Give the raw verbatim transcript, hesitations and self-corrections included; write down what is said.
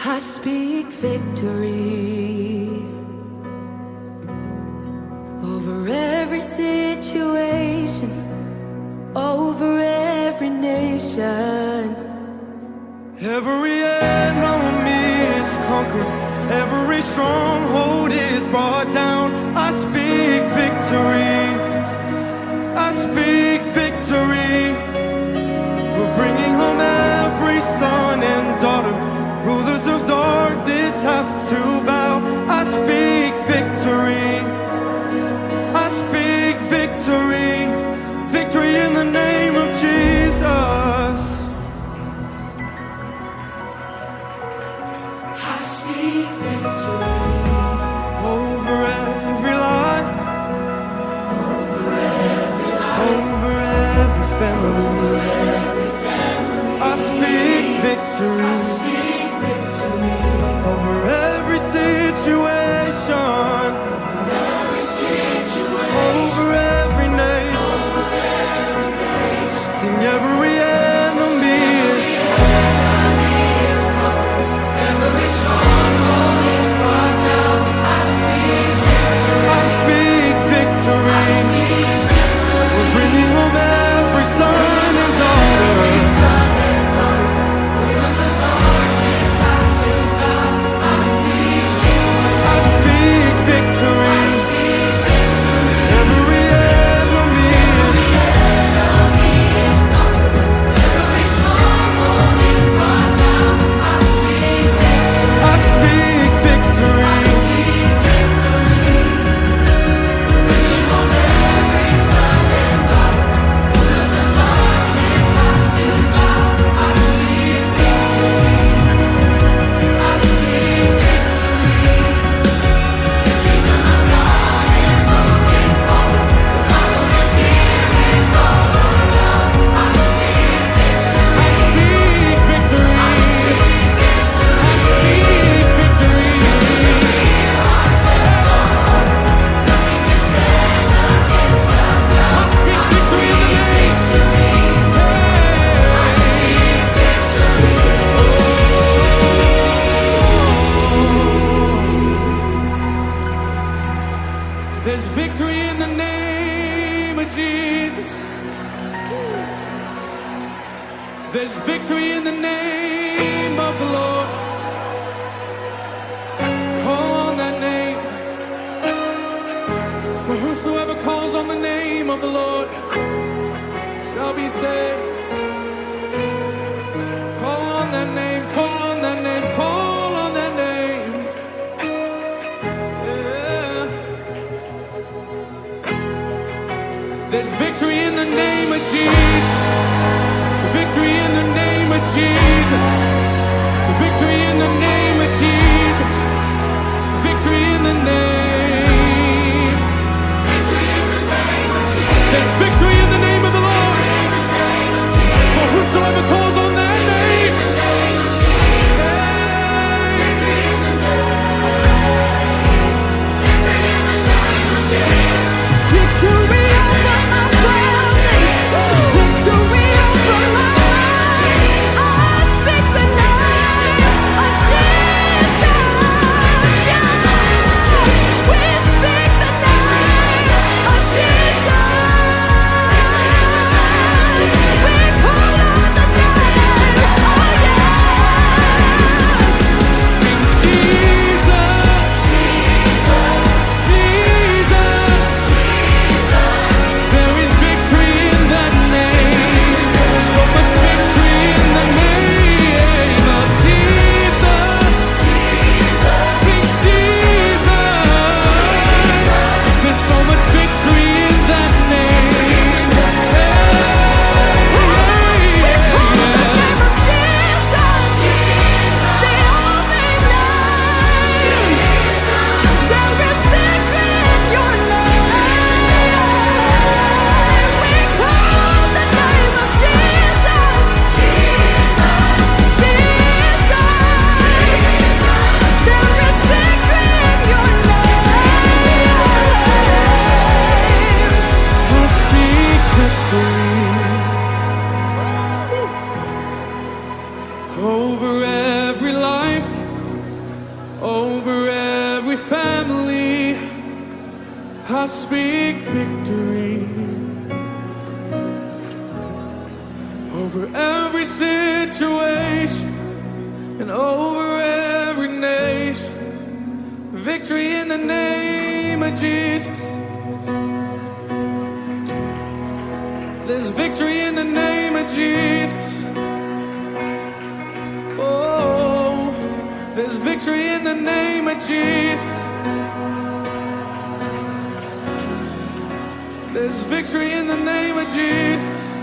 I speak victory over every situation, over every nation. Every enemy is conquered, every stronghold is brought down. I speak victory, I speak victory. We're bringing home every son and daughter. Rulers of darkness have to bow. I speak victory, I speak victory. Victory in the name of Jesus. I speak victory over every life, over every life, over every family. over every family. I speak victory, I speak victory over every situation, over every situation, over every nation. over every nation. Sing every enemy is Every stronghold is brought down. I speak victory. I speak victory. We're bringing home every son and daughter. I speak victory. Every enemy is Every stronghold is brought down. I speak victory. I speak victory. Bringing home every son and daughter. Rulers of darkness have to bow. I speak victory. I speak victory. The kingdom of God is moving forward. The Bible is here, it's all around. I speak victory. I speak victory. I speak victory. I speak victory. Nothing can stand against us now. I speak victory in the name. There's victory in the name of Jesus. There's victory in the name of the Lord. Call on that name. For whosoever calls on the name of the Lord shall be saved. Call on that name, call on that name, call on that name. Yeah. There's victory in the name of Jesus. Victory in the name of Jesus. Victory in the name of Jesus. Victory in the name. There's victory in the name of the Lord. For whosoever calls on that name. Victory over my family. Victory over my life. I speak the name of Jesus. We speak the name of Jesus. We call on the name over every situation and over every nation. Victory in the name of Jesus. There's victory in the name of Jesus. Oh, there's victory in the name of Jesus. There's victory in the name of Jesus.